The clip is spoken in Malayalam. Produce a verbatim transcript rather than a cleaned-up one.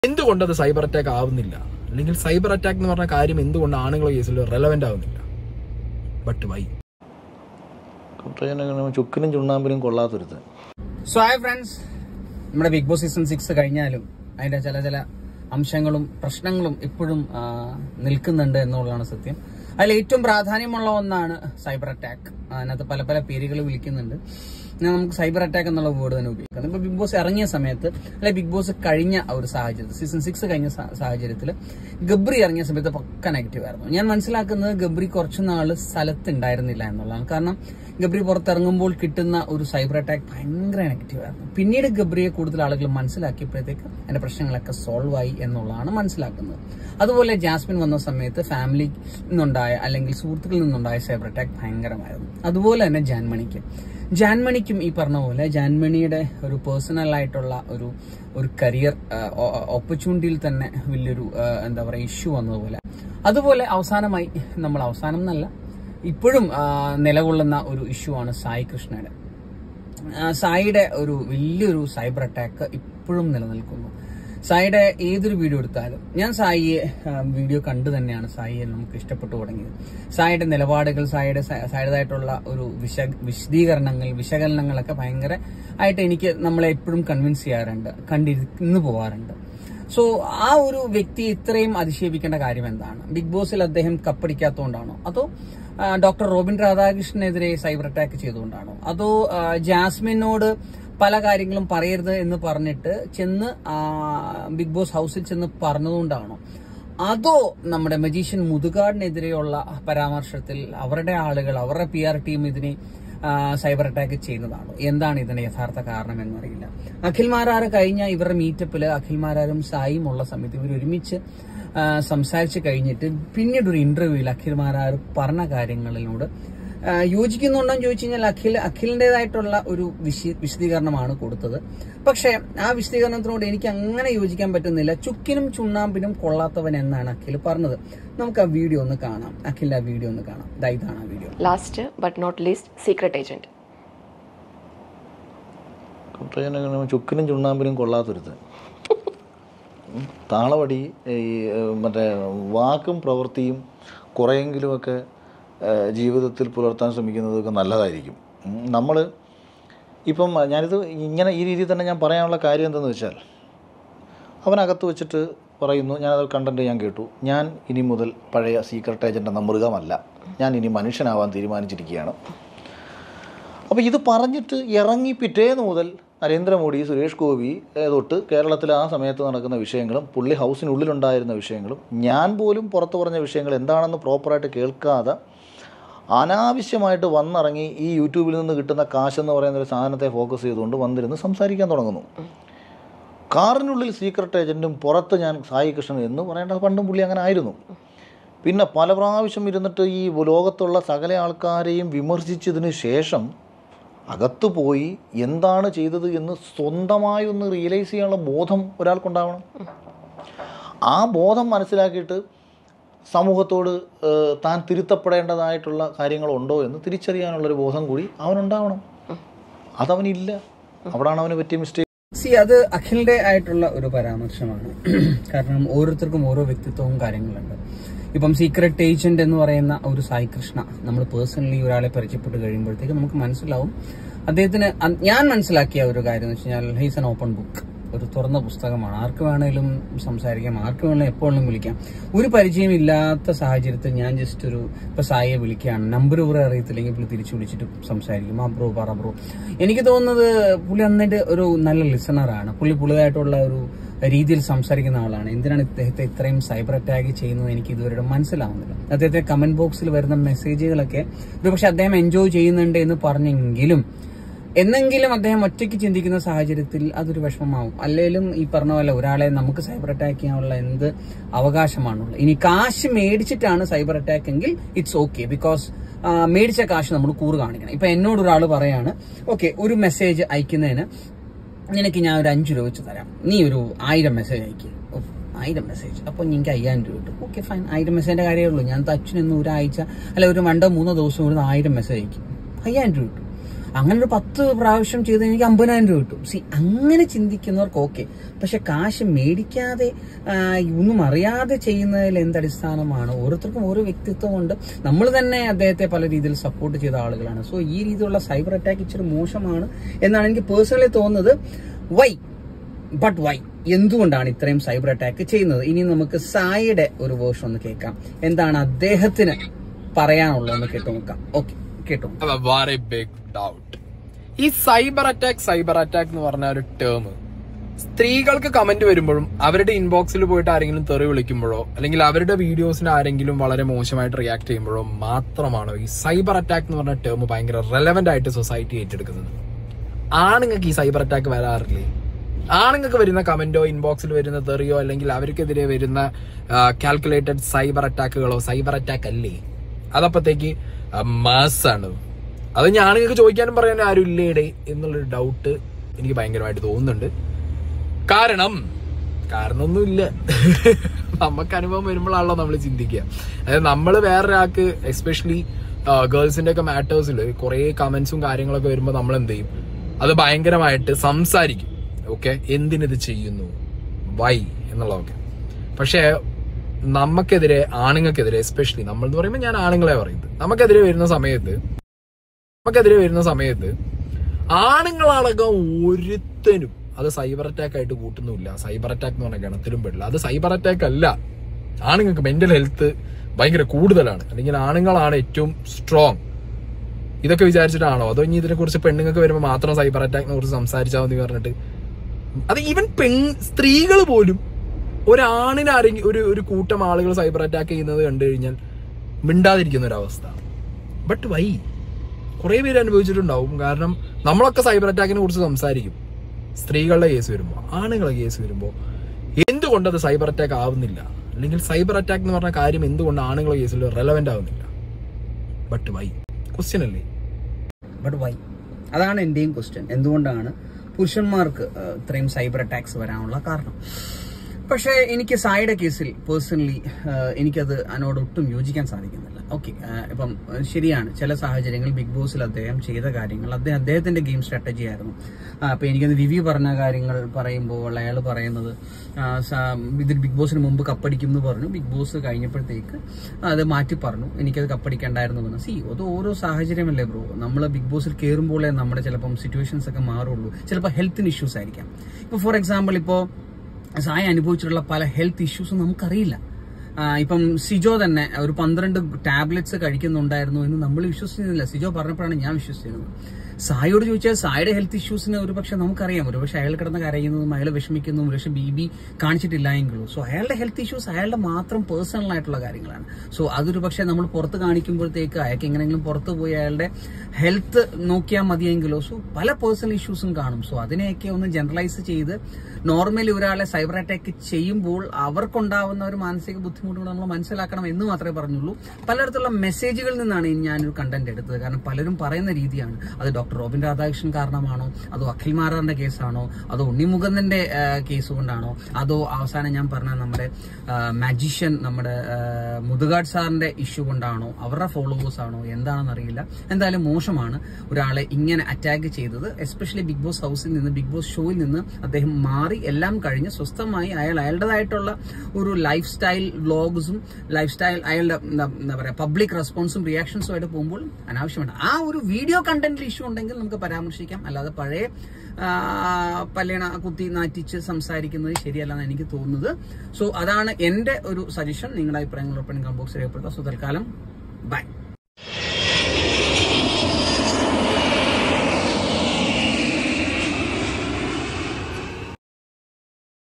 എന്തുകൊണ്ട് അത് സൈബർ അറ്റാക്ക് ആവുന്നില്ല, അല്ലെങ്കിൽ സൈബർ അറ്റാക്ക് എന്ന് പറഞ്ഞ കാര്യം എന്തുകൊണ്ട് ആണുങ്ങളെ കേസിൽ റെലവെന്റ് ആവുന്നില്ല? But why? ചുക്കിനും ചുണ്ണാമ്പിനും കൊള്ളാത്തൊരുത്ത്. സോ ഹായ് ഫ്രണ്ട്സ്, നമ്മുടെ ബിഗ് ബോസ് സീസൺ സിക്സ് കഴിഞ്ഞാലും അതിന്റെ ചില ചില അംശങ്ങളും പ്രശ്നങ്ങളും ഇപ്പോഴും നിൽക്കുന്നുണ്ട് എന്നുള്ളതാണ് സത്യം. അതിൽ ഏറ്റവും പ്രാധാന്യമുള്ള ഒന്നാണ് സൈബർ അറ്റാക്ക്. അതിനകത്ത് പല പല പേരുകൾ വിളിക്കുന്നുണ്ട്. നമുക്ക് സൈബർ അറ്റാക്ക് എന്നുള്ള വേർഡ് തന്നെ ഉപയോഗിക്കാം. ഇപ്പൊ ബിഗ് ബോസ് ഇറങ്ങിയ സമയത്ത്, അല്ലെ ബിഗ് ബോസ് കഴിഞ്ഞ ഒരു സാഹചര്യത്തിൽ, സീസൺ സിക്സ് കഴിഞ്ഞ സാഹചര്യത്തിൽ ഗബ്രി ഇറങ്ങിയ സമയത്ത് പക്ക നെഗറ്റീവ് ആയിരുന്നു. ഞാൻ മനസ്സിലാക്കുന്നത് ഗബ്രി കുറച്ചു നാള് സ്ഥലത്ത് ഉണ്ടായിരുന്നില്ല എന്നുള്ളതാണ്. കാരണം ഗബ്രി പുറത്തിറങ്ങുമ്പോൾ കിട്ടുന്ന ഒരു സൈബർ അറ്റാക്ക് ഭയങ്കര നെഗറ്റീവ് ആയിരുന്നു. പിന്നീട് ഗബ്രിയെ കൂടുതൽ ആളുകൾ മനസ്സിലാക്കിയപ്പോഴത്തേക്ക് അതിന്റെ പ്രശ്നങ്ങളൊക്കെ സോൾവ് ആയി എന്നുള്ളതാണ് മനസ്സിലാക്കുന്നത്. അതുപോലെ ജാസ്മിൻ വന്ന സമയത്ത് ഫാമിലി നിന്നുണ്ടായ അല്ലെങ്കിൽ സുഹൃത്തുക്കളിൽ നിന്നുണ്ടായ സൈബർ അറ്റാക്ക് ഭയങ്കരമായിരുന്നു. അതുപോലെ തന്നെ ജാൻമണിക്ക് ജാൻമണിക്കും ഈ പറഞ്ഞ പോലെ ജാൻമണിയുടെ ഒരു പേഴ്സണൽ ആയിട്ടുള്ള ഒരു ഒരു കരിയർ ഓപ്പർച്യൂണിറ്റിയിൽ തന്നെ വലിയൊരു എന്താ പറയുക ഇഷ്യൂ വന്നതുപോലെ, അതുപോലെ അവസാനമായി നമ്മൾ അവസാനം എന്നല്ല ഇപ്പോഴും നിലകൊള്ളുന്ന ഒരു ഇഷ്യൂ ആണ് സായി കൃഷ്ണയുടെ. സായിയുടെ ഒരു വലിയൊരു സൈബർ അറ്റാക്ക് ഇപ്പോഴും നിലനിൽക്കുന്നു. സായിയുടെ ഏതൊരു വീഡിയോ എടുത്താലും, ഞാൻ സായിയെ വീഡിയോ കണ്ടു തന്നെയാണ് സായിയെ നമുക്ക് ഇഷ്ടപ്പെട്ടു തുടങ്ങിയത്. സായിയുടെ നിലപാടുകൾ, സായിയുടെ സായുടേതായിട്ടുള്ള ഒരു വിശ വിശദീകരണങ്ങൾ വിശകലനങ്ങളൊക്കെ ഭയങ്കര ആയിട്ട് എനിക്ക് നമ്മളെ എപ്പോഴും കൺവിൻസ് ചെയ്യാറുണ്ട്, കണ്ടിരുന്നു പോകാറുണ്ട്. സോ ആ ഒരു വ്യക്തി ഇത്രയും അതിശയിപ്പിക്കേണ്ട കാര്യം എന്താണ്? ബിഗ് ബോസിൽ അദ്ദേഹം കപ്പടിക്കാത്തതുകൊണ്ടാണോ? അതോ ഡോക്ടർ റോബിൻ രാധാകൃഷ്ണനെതിരെ സൈബർ അറ്റാക്ക് ചെയ്തുകൊണ്ടാണോ? അതോ ജാസ്മിനോട് പല കാര്യങ്ങളും പറയരുത് എന്ന് പറഞ്ഞിട്ട് ചെന്ന് ബിഗ് ബോസ് ഹൗസിൽ ചെന്ന് പറഞ്ഞതുകൊണ്ടാണോ? അതോ നമ്മുടെ മജീഷ്യൻ മുതുകാടിനെതിരെയുള്ള പരാമർശത്തിൽ അവരുടെ ആളുകൾ, അവരുടെ പി ആർ ടീം ഇതിനെ സൈബർ അറ്റാക്ക് ചെയ്യുന്നതാണോ? എന്താണ് ഇതിന്റെ യഥാർത്ഥ കാരണം എന്നറിയില്ല. അഖിൽ മാരാർ കഴിഞ്ഞ ഇവരുടെ മീറ്റപ്പില് അഖിൽ മാരാരും സായിയും ഉള്ള സമയത്ത് ഇവർ ഒരുമിച്ച് സംസാരിച്ച് കഴിഞ്ഞിട്ട് പിന്നീട് ഒരു ഇന്റർവ്യൂവിൽ അഖിൽ മാരാർ പറഞ്ഞ കാര്യങ്ങളിനോട് യോജിക്കുന്നുണ്ടോന്ന് ചോദിച്ചു കഴിഞ്ഞാൽ അഖിൽ അഖിലിന്റേതായിട്ടുള്ള ഒരു വിശദീകരണമാണ് കൊടുത്തത്. പക്ഷെ ആ വിശദീകരണത്തിനോട് എനിക്ക് അങ്ങനെ യോജിക്കാൻ പറ്റുന്നില്ല. ചുക്കിനും ചുണ്ണാമ്പിനും കൊള്ളാത്തവൻ എന്നാണ് അഖിൽ പറഞ്ഞത്. നമുക്ക് ആ വീഡിയോ ഒന്ന് കാണാം. അഖിലിന്റെ ആ വീഡിയോ ഒന്ന് കാണാം. ഇതാണ് ആ video. Last but not least, secret agent. ചുക്കിനും ചുണ്ണാമ്പിനും കൊള്ളാത്തൊരുത്ത്. താളവടി ഈ മറ്റേ വാക്കും പ്രവൃത്തിയും കുറെയെങ്കിലുമൊക്കെ ജീവിതത്തിൽ പുലർത്താൻ ശ്രമിക്കുന്നതൊക്കെ നല്ലതായിരിക്കും. നമ്മൾ ഇപ്പം ഞാനിത് ഇങ്ങനെ ഈ രീതിയിൽ തന്നെ ഞാൻ പറയാനുള്ള കാര്യം എന്തെന്ന് വെച്ചാൽ, അവനകത്ത് വെച്ചിട്ട് പറയുന്നു, ഞാനത് കണ്ടന്റ് ഞാൻ കേട്ടു, ഞാൻ ഇനി മുതൽ പഴയ സീക്രട്ട് ഏജൻ്റ് എന്ന മൃഗമല്ല, ഞാൻ ഇനി മനുഷ്യനാവാൻ തീരുമാനിച്ചിരിക്കുകയാണ്. അപ്പോൾ ഇത് പറഞ്ഞിട്ട് ഇറങ്ങി പിറ്റേന്ന് മുതൽ നരേന്ദ്രമോദി, സുരേഷ് ഗോപി തൊട്ട് കേരളത്തിൽ ആ സമയത്ത് നടക്കുന്ന വിഷയങ്ങളും പുള്ളി ഹൗസിനുള്ളിലുണ്ടായിരുന്ന വിഷയങ്ങളും ഞാൻ പോലും പുറത്തു പറഞ്ഞ വിഷയങ്ങൾ എന്താണെന്ന് പ്രോപ്പറായിട്ട് കേൾക്കാതെ അനാവശ്യമായിട്ട് വന്നിറങ്ങി ഈ യൂട്യൂബിൽ നിന്ന് കിട്ടുന്ന കാശെന്ന് പറയുന്ന ഒരു സാധനത്തെ ഫോക്കസ് ചെയ്തുകൊണ്ട് വന്നിരുന്ന് സംസാരിക്കാൻ തുടങ്ങുന്നു. കാറിനുള്ളിൽ സീക്രട്ട് ഏജൻറ്റും പുറത്ത് ഞാൻ സായി കൃഷ്ണൻ എന്ന് പറയേണ്ടത് പണ്ടും പുള്ളി അങ്ങനെ ആയിരുന്നു. പിന്നെ പല പ്രാവശ്യം ഇരുന്നിട്ട് ഈ ലോകത്തുള്ള സകല ആൾക്കാരെയും വിമർശിച്ചതിന് ശേഷം അകത്തു പോയി എന്താണ് ചെയ്തത് എന്ന് സ്വന്തമായി ഒന്ന് റിയലൈസ് ചെയ്യാനുള്ള ബോധം ഒരാൾക്കുണ്ടാവണം. ആ ബോധം മനസ്സിലാക്കിയിട്ട് സമൂഹത്തോട് താൻ തിരുത്തപ്പെടേണ്ടതായിട്ടുള്ള കാര്യങ്ങളുണ്ടോ എന്ന് തിരിച്ചറിയാനുള്ളൊരു ബോധം കൂടി അവനുണ്ടാവണം. അതവനില്ല. അവിടാണ് അവന് പറ്റിയ മിസ്റ്റേക്ക്. സി അത് അഖിലിന്റെ ആയിട്ടുള്ള ഒരു പരാമർശമാണ്. കാരണം ഓരോരുത്തർക്കും ഓരോ വ്യക്തിത്വവും കാര്യങ്ങളുണ്ട്. ഇപ്പം സീക്രട്ട് ഏജന്റ് എന്ന് പറയുന്ന ഒരു സായി കൃഷ്ണ നമ്മൾ പേഴ്സണലി ഒരാളെ പരിചയപ്പെട്ട് കഴിയുമ്പോഴത്തേക്ക് നമുക്ക് മനസ്സിലാവും അദ്ദേഹത്തിന്. ഞാൻ മനസ്സിലാക്കിയ ഒരു കാര്യം എന്ന് വെച്ച് കഴിഞ്ഞാൽ ഹീസ് ആൻ ഓപ്പൺ ബുക്ക്, ഒരു തുറന്ന പുസ്തകമാണ്. ആർക്ക് വേണേലും സംസാരിക്കാം, ആർക്ക് വേണേലും എപ്പോഴും വിളിക്കാം. ഒരു പരിചയമില്ലാത്ത സാഹചര്യത്തിൽ ഞാൻ ജസ്റ്റ് ഒരു ഇപ്പൊ സായിയെ വിളിക്കുകയാണ്, നമ്പർ ഇവിടെ അറിയത്തില്ലെങ്കിൽ പുള്ളി തിരിച്ചു വിളിച്ചിട്ട് സംസാരിക്കും. ആ ബ്രോ പറ ബ്രോ. എനിക്ക് തോന്നുന്നത് പുള്ളി അന്നിട്ട് ഒരു നല്ല ലിസണറാണ്. പുള്ളി പുള്ളിയായിട്ടുള്ള ഒരു രീതിയിൽ സംസാരിക്കുന്ന ആളാണ്. എന്തിനാണ് ഇദ്ദേഹത്തെ ഇത്രയും സൈബർ അറ്റാക്ക് ചെയ്യുന്നത് എനിക്ക് ഇതുവരെ മനസ്സിലാവുന്നില്ല. അദ്ദേഹത്തെ കമന്റ് ബോക്സിൽ വരുന്ന മെസ്സേജുകളൊക്കെ ഒരുപക്ഷെ അദ്ദേഹം എൻജോയ് ചെയ്യുന്നുണ്ട് എന്ന് പറഞ്ഞെങ്കിലും എന്നെങ്കിലും അദ്ദേഹം ഒറ്റയ്ക്ക് ചിന്തിക്കുന്ന സാഹചര്യത്തിൽ അതൊരു വിഷമമാവും. അല്ലെങ്കിലും ഈ പറഞ്ഞ പോലെ ഒരാളെ നമുക്ക് സൈബർ അറ്റാക്ക് ചെയ്യാനുള്ള എന്ത് അവകാശമാണുള്ളത്? ഇനി കാശ് മേടിച്ചിട്ടാണ് സൈബർ അറ്റാക്ക് എങ്കിൽ ഇറ്റ്സ് ഓക്കെ, ബിക്കോസ് മേടിച്ച കാശ് നമ്മൾ കൂറ് കാണിക്കണം. ഇപ്പൊ എന്നോട് ഒരാൾ പറയാണ്, ഓക്കെ ഒരു മെസ്സേജ് അയക്കുന്നതിന് നിനക്ക് ഞാൻ ഒരു അഞ്ചു രൂപ വെച്ച് തരാം, നീ ഒരു ആയിരം മെസ്സേജ് അയക്കുക. ആയിരം മെസ്സേജ് അപ്പോൾ എനിക്ക് അയ്യായിരം രൂപ കിട്ടും. ഓക്കെ ഫൈൻ, ആയിരം മെസ്സേജിന്റെ കാര്യമേ ഉള്ളൂ. ഞാൻ അച്ഛനെന്ന് ഒരാഴ്ച അല്ല ഒരു രണ്ടോ മൂന്നോ ദിവസം ഒരു ആയിരം മെസ്സേജ് അയക്കും, അയ്യായിരം രൂപ കിട്ടും. അങ്ങനെ ഒരു പത്ത് പ്രാവശ്യം ചെയ്ത് എനിക്ക് അമ്പതിനായിരം രൂപ കിട്ടും. സി അങ്ങനെ ചിന്തിക്കുന്നവർക്ക് ഓക്കെ. പക്ഷെ കാശ് മേടിക്കാതെ ഒന്നും അറിയാതെ ചെയ്യുന്നതിൽ എന്തടിസ്ഥാനമാണ്? ഓരോരുത്തർക്കും ഓരോ വ്യക്തിത്വമുണ്ട്. നമ്മൾ തന്നെ അദ്ദേഹത്തെ പല രീതിയിൽ സപ്പോർട്ട് ചെയ്ത ആളുകളാണ്. സോ ഈ രീതിയിലുള്ള സൈബർ അറ്റാക്ക് ഇച്ചിരി മോശമാണ് എന്നാണ് എനിക്ക് പേഴ്സണലി തോന്നുന്നത്. വൈ ബട്ട് വൈ എന്തുകൊണ്ടാണ് ഇത്രയും സൈബർ അറ്റാക്ക് ചെയ്യുന്നത്? ഇനി നമുക്ക് സായിയുടെ ഒരു വേർഷൻ ഒന്ന് കേൾക്കാം. എന്താണ് അദ്ദേഹത്തിന് പറയാനുള്ളതെന്ന് കേട്ടു നോക്കാം. ഓക്കെ, കേട്ടു. Very big doubt. ഈ സൈബർ അറ്റാക്ക് സൈബർ അറ്റാക്ക് എന്ന് പറഞ്ഞ ഒരു ടേം സ്ത്രീകൾക്ക് കമന്റ് വരുമ്പോഴും അവരുടെ ഇൻബോക്സിൽ പോയിട്ട് ആരെങ്കിലും തെറി വിളിക്കുമ്പോഴോ അല്ലെങ്കിൽ അവരുടെ വീഡിയോസിന് ആരെങ്കിലും വളരെ മോശമായിട്ട് റിയാക്ട് ചെയ്യുമ്പോഴോ മാത്രമാണോ ഈ സൈബർ അറ്റാക്ക് എന്ന് പറഞ്ഞ ടേം ഭയങ്കര റെലവന്റ് ആയിട്ട് സൊസൈറ്റി ഏറ്റെടുക്കുന്നത്? ആണുങ്ങൾക്ക് ഈ സൈബർ അറ്റാക്ക് വരാറില്ലേ? ആണുങ്ങൾക്ക് വരുന്ന കമന്റോ ഇൻബോക്സിൽ വരുന്ന തെറിയോ അല്ലെങ്കിൽ അവർക്കെതിരെ വരുന്ന കാൽക്കുലേറ്റഡ് സൈബർ അറ്റാക്കുകളോ സൈബർ അറ്റാക്ക് അല്ലേ? അതപ്പത്തേക്ക് മാസാണ്. അത് ഞാനുങ്ങൾക്ക് ചോദിക്കാനും പറയാനും ആരും ഇല്ലേടേ എന്നുള്ളൊരു ഡൗട്ട് എനിക്ക് ഭയങ്കരമായിട്ട് തോന്നുന്നുണ്ട്. കാരണം കാരണമൊന്നുമില്ല, നമുക്ക് അനുഭവം വരുമ്പോഴാണല്ലോ നമ്മൾ ചിന്തിക്കുക. അതായത് നമ്മൾ വേറൊരാൾക്ക് എസ്പെഷ്യലി ഗേൾസിന്റെ ഒക്കെ മാറ്റേഴ്സിൽ കുറെ കമന്റ്സും കാര്യങ്ങളൊക്കെ വരുമ്പോൾ നമ്മൾ എന്ത് ചെയ്യും? അത് ഭയങ്കരമായിട്ട് സംസാരിക്കും. ഓക്കെ, എന്തിനിത് ചെയ്യുന്നു, വൈ എന്നുള്ളതൊക്കെ. പക്ഷെ നമുക്കെതിരെ ആണുങ്ങൾക്കെതിരെ എസ്പെഷ്യലി നമ്മൾ എന്ന് പറയുമ്പോൾ ഞാൻ ആണുങ്ങളെ പറയുന്നത്, നമുക്കെതിരെ വരുന്ന സമയത്ത് നമുക്കെതിരെ വരുന്ന സമയത്ത് ആണുങ്ങളടക്കം ഒരുത്തനും അത് സൈബർ അറ്റാക്ക് ആയിട്ട് കൂട്ടുന്നില്ല. സൈബർ അറ്റാക്ക് എന്ന് പറഞ്ഞാൽ ഗണത്തിലും പെടില്ല. അത് സൈബർ അറ്റാക്ക് അല്ല. ആണുങ്ങൾക്ക് മെന്റൽ ഹെൽത്ത് ഭയങ്കര കൂടുതലാണ്, അല്ലെങ്കിൽ ആണുങ്ങളാണ് ഏറ്റവും സ്ട്രോങ്. ഇതൊക്കെ വിചാരിച്ചിട്ടാണോ? അതോ ഇനി ഇതിനെ കുറിച്ച് പെണ്ണുങ്ങൾക്ക് വരുമ്പോൾ മാത്രം സൈബർ അറ്റാക്കിനെ കുറിച്ച് സംസാരിച്ചാൽ മതി പറഞ്ഞിട്ട്? അത് ഈവൻ പെൺ സ്ത്രീകൾ പോലും ഒരാണിനെ ആരെങ്കിലും ഒരു ഒരു കൂട്ടം ആളുകൾ സൈബർ അറ്റാക്ക് ചെയ്യുന്നത് കണ്ടു കഴിഞ്ഞാൽ മിണ്ടാതിരിക്കുന്ന ഒരവസ്ഥ. But why? കുറെ പേര് അനുഭവിച്ചിട്ടുണ്ടാവും. കാരണം നമ്മളൊക്കെ സൈബർ അറ്റാക്കിനെ കുറിച്ച് സംസാരിക്കും സ്ത്രീകളുടെ കേസ് വരുമ്പോൾ. ആണുങ്ങളുടെ കേസ് വരുമ്പോൾ എന്തുകൊണ്ടത് സൈബർ അറ്റാക്ക് ആവുന്നില്ല? അല്ലെങ്കിൽ സൈബർ അറ്റാക്ക് എന്ന് പറഞ്ഞ കാര്യം എന്തുകൊണ്ട് ആണുങ്ങളുടെ കേസിൽ റെലവന്റ് ആവുന്നില്ല? But why? ക്വസ്റ്റ്യൻ അല്ലേ? But why? അതാണ് എന്റെയും ക്വസ്റ്റ്യൻ. എന്തുകൊണ്ടാണ് പുരുഷന്മാർക്ക് ഇത്രയും സൈബർ അറ്റാക്സ് വരാനുള്ള കാരണം? പക്ഷേ എനിക്ക് സായിയുടെ കേസിൽ പേഴ്സണലി എനിക്കത് അതിനോട് ഒട്ടും യോജിക്കാൻ സാധിക്കുന്നില്ല. ഓക്കെ, ഇപ്പം ശരിയാണ്, ചില സാഹചര്യങ്ങളിൽ ബിഗ് ബോസിൽ അദ്ദേഹം ചെയ്ത കാര്യങ്ങൾ അദ്ദേഹം അദ്ദേഹത്തിന്റെ ഗെയിം സ്ട്രാറ്റജി ആയിരുന്നു. അപ്പൊ എനിക്കത് വിവി പറഞ്ഞ കാര്യങ്ങൾ പറയുമ്പോൾ അയാൾ പറയുന്നത് ഇതിൽ ബിഗ് ബോസിന് മുമ്പ് കപ്പടിക്കും എന്ന് പറഞ്ഞു. ബിഗ് ബോസ് കഴിഞ്ഞപ്പോഴത്തേക്ക് അത് മാറ്റി പറഞ്ഞു, എനിക്കത് കപ്പടിക്കേണ്ടായിരുന്നു എന്ന്. സി അത് ഓരോ സാഹചര്യമല്ലേ ബ്രോ. നമ്മൾ ബിഗ് ബോസിൽ കയറുമ്പോഴേ നമ്മുടെ ചിലപ്പം സിറ്റുവേഷൻസ് ഒക്കെ മാറുള്ളൂ. ചിലപ്പോൾ ഹെൽത്തിന് ഇഷ്യൂസ് ആയിരിക്കാം. ഇപ്പൊ ഫോർ എക്സാമ്പിൾ ഇപ്പോൾ സായി അനുഭവിച്ചിട്ടുള്ള പല ഹെൽത്ത് ഇഷ്യൂസും നമുക്കറിയില്ല. ഇപ്പം സിജോ തന്നെ ഒരു പന്ത്രണ്ട് ടാബ്ലറ്റ്സ് കഴിക്കുന്നുണ്ടായിരുന്നു എന്ന് നമ്മൾ വിശ്വസിക്കുന്നില്ല. സിജോ പറഞ്ഞപ്പോഴാണ് ഞാൻ വിശ്വസിക്കുന്നത്. സായിയോട് ചോദിച്ചാൽ സായിയുടെ ഹെൽത്ത് ഇഷ്യൂസിന് ഒരു പക്ഷെ നമുക്കറിയാം. ഒരു പക്ഷെ അയാൾ കിടന്ന് കരയുന്നതും അയാൾ വിഷമിക്കുന്നതും ഒരു പക്ഷെ ബി ബി കാണിച്ചിട്ടില്ല എങ്കിലും സോ അയാളുടെ ഹെൽത്ത് ഇഷ്യൂസ് അയാളുടെ മാത്രം പേഴ്സണൽ ആയിട്ടുള്ള കാര്യങ്ങളാണ്. സോ അതൊരു പക്ഷെ നമ്മൾ പുറത്ത് കാണിക്കുമ്പോഴത്തേക്ക് അയാൾക്ക് എങ്ങനെയെങ്കിലും പുറത്ത് പോയി അയാളുടെ ഹെൽത്ത് നോക്കിയാൽ മതിയെങ്കിലോ സോ പല പേഴ്സണൽ ഇഷ്യൂസും കാണും. സോ അതിനെയൊക്കെ ഒന്ന് ജനറലൈസ് ചെയ്ത് നോർമലി ഒരാളെ സൈബർ അറ്റാക്ക് ചെയ്യുമ്പോൾ അവർക്കുണ്ടാവുന്ന ഒരു മാനസിക ബുദ്ധിമുട്ടുകൾ നമ്മൾ മനസ്സിലാക്കണം എന്ന് മാത്രമേ പറഞ്ഞുള്ളൂ. പലയിടത്തുള്ള മെസ്സേജുകളിൽ നിന്നാണ് ഞാനൊരു കണ്ടന്റ് എടുത്തത്. കാരണം പലരും പറയുന്ന രീതിയാണ് അത് ഡോക്ടർ റോബിൻ രാധാകൃഷ്ണൻ കാരണമാണോ, അതോ അഖിൽ മാരാറിന്റെ കേസാണോ, അതോ ഉണ്ണിമുകുന്ദന്റെ കേസ് കൊണ്ടാണോ, അതോ അവസാനം ഞാൻ പറഞ്ഞ നമ്മുടെ മാജിഷ്യൻ നമ്മുടെ മുതുകാട് സാറിന്റെ ഇഷ്യൂ കൊണ്ടാണോ, അവരുടെ ഫോളോവേഴ്സ് ആണോ, എന്താണെന്ന് അറിയില്ല. എന്തായാലും മോശമാണ് ഒരാളെ ഇങ്ങനെ അറ്റാക്ക് ചെയ്തത്. എസ്പെഷ്യലി ബിഗ് ബോസ് ഹൗസിൽ നിന്ന് ബിഗ് ബോസ് ഷോയിൽ നിന്ന് അദ്ദേഹം മാറി എല്ലാം കഴിഞ്ഞ് സ്വസ്ഥമായി അയാൾ അയാളുടേതായിട്ടുള്ള ഒരു ലൈഫ് സ്റ്റൈൽ വ്ലോഗ്സും ലൈഫ് സ്റ്റൈൽ അയാളുടെ എന്താ പറയാ പബ്ലിക് റെസ്പോൺസും റിയാക്ഷൻസും ആയിട്ട് പോകുമ്പോൾ അനാവശ്യമാണ്. ആ ഒരു വീഡിയോ കണ്ടന്റിൽ ഇഷ്യൂ ഉണ്ടെങ്കിൽ നമുക്ക് പരാമർശിക്കാം. അല്ലാതെ പഴയ പല്ലേണ കുത്തി നാറ്റിച്ച് സംസാരിക്കുന്നത് ശരിയല്ലെന്ന് എനിക്ക് തോന്നുന്നത്. സോ അതാണ് എന്റെ ഒരു സജഷൻ. നിങ്ങളുടെ അഭിപ്രായങ്ങൾ ഉറപ്പായും കമന്റ് ബോക്സിൽ രേഖപ്പെടുത്തുക. സോ തൽക്കാലം ബൈ.